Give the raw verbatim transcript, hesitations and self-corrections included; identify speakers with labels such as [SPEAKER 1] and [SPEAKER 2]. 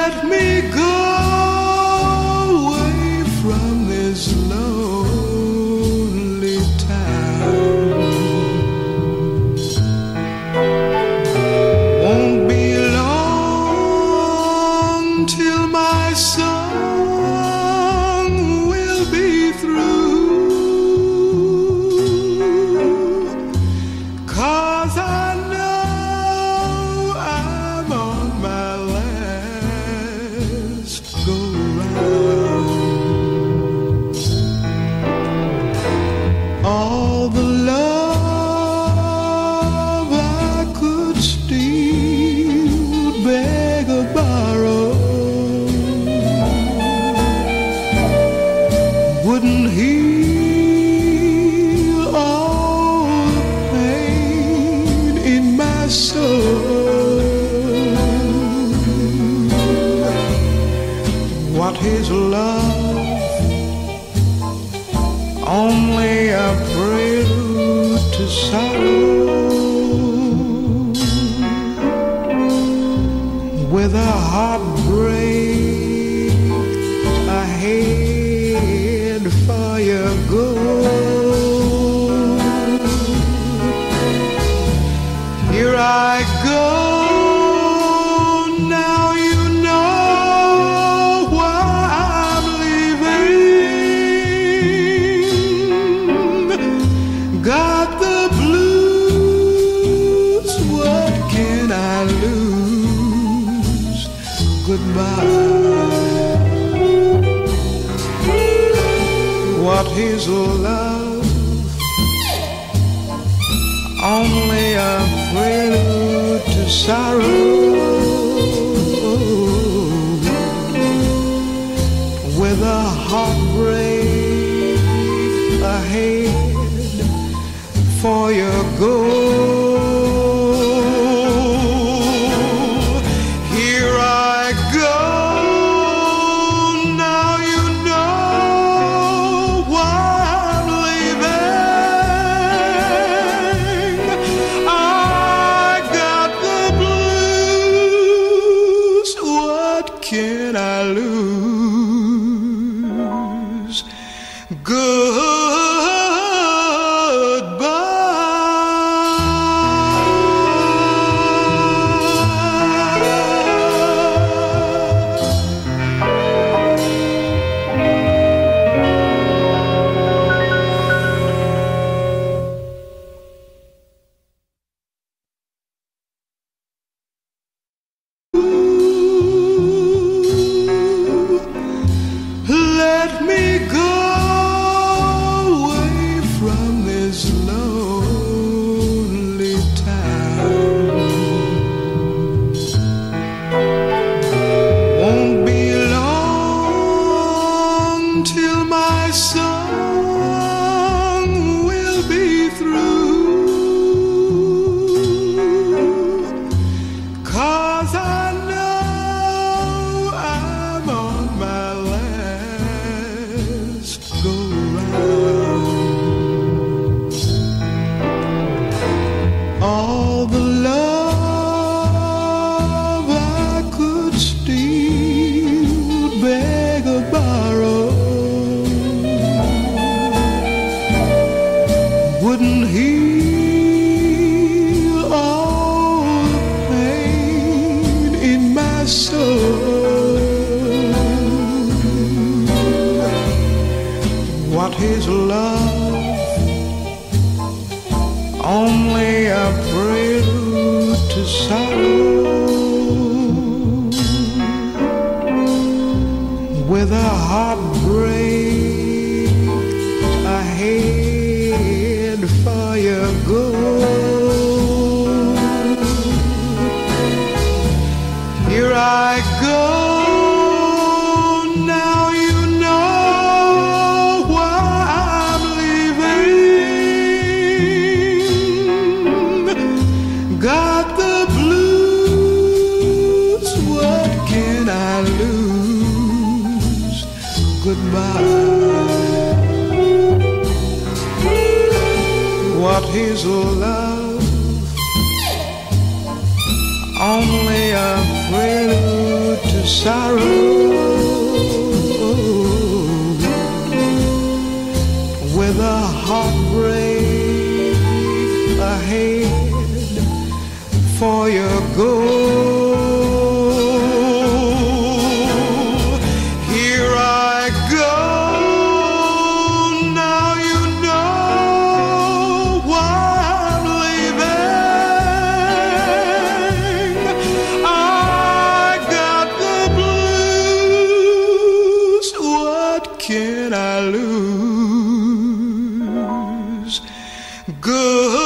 [SPEAKER 1] Let me go away from this lonely town. Won't be long till my song will be through, 'cause I know I'm on my last go round. All the love I could steal, beg or borrow, wouldn't heal all the pain in my soul. What is love? Only a prelude to sorrow, with a heartbreak ahead for your goal. Here I go, now you know why I'm leaving. Got the blues, what can I lose? Goodbye. What is love? Only a prelude to sorrow, with a heartbreak ahead for your goal. Here I go, now you know why I'm leaving. I got the blues, what can I lose? Goodbye. Let me go away from this lonely town. Won't be long till my song will be through, 'cause I know I'm on my last go round. All the love I could steal, beg or borrow, wouldn't heal all the pain in my soul. What is love? Only a prelude to sorrow, with a heartbreak ahead for your goal. Here I go, now you know why I'm leaving. Got the blues, what can I lose? Goodbye. What is love? Only a prelude to sorrow with a heartbreak ahead for your goal. Here I go, now you know why I'm leaving. I got the blues, what can I lose? Good